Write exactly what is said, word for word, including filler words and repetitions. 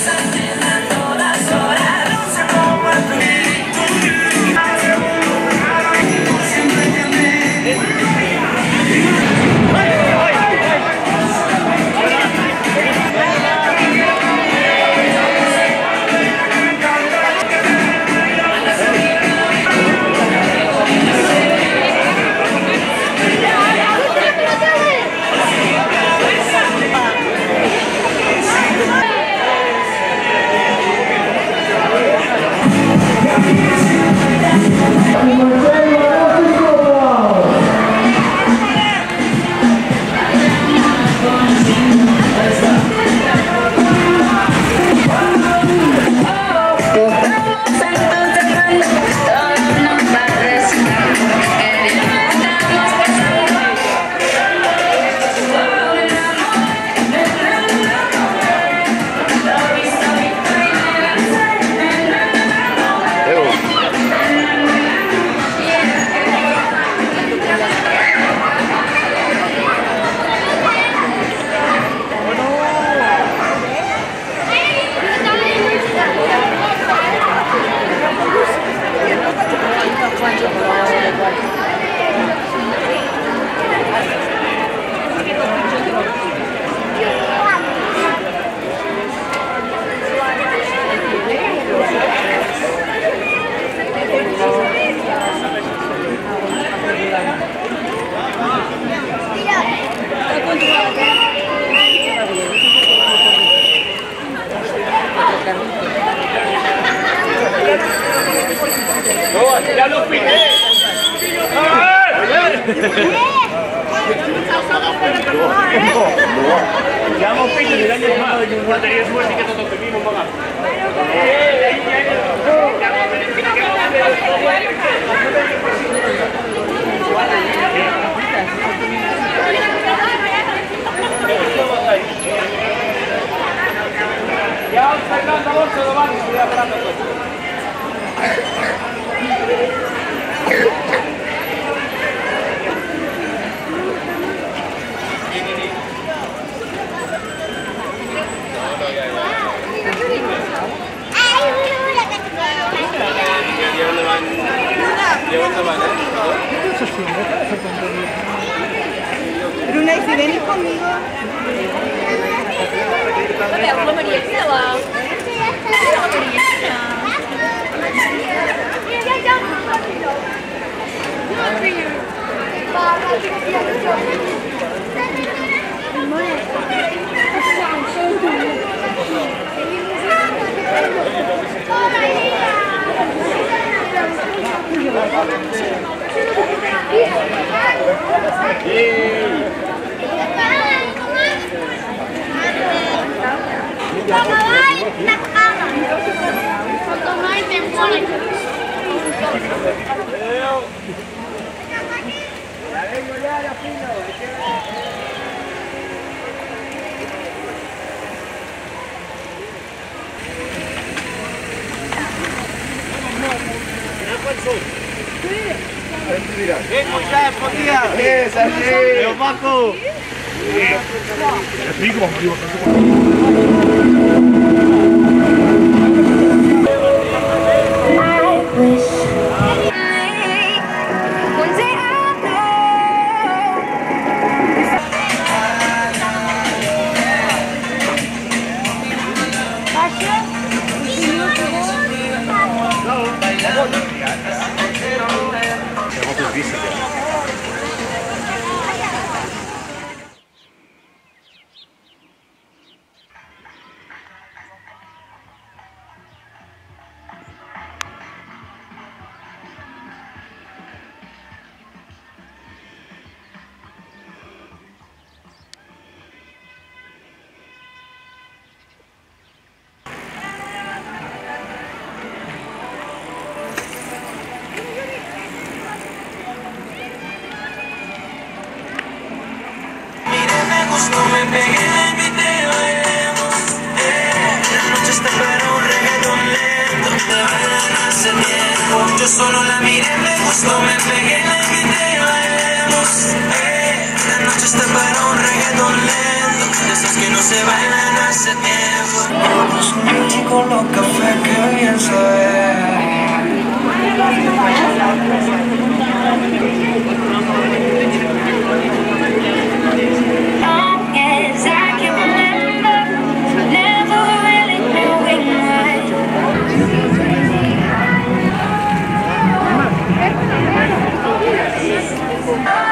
¡Ya lo pide! Ya hemos pedido el año más. Ya tenías suerte que todos tuvimos más. Ya Fernando Alonso lo van a estudiar hablando todo. Bruna, ¿y si venís conmigo? Bella Marietta. Bien, Moisés, buen día. Bien, Sergio. Paco. No me pegué en el video, bailemos, eh. La noche está para un reggaetón lento. Te bailan hace tiempo. Yo solo la miré, me gustó, me pegué en el video, bailemos, eh. La noche está para un reggaetón lento. De esos que no se bailan hace tiempo. Long as I can remember, never really knowing why.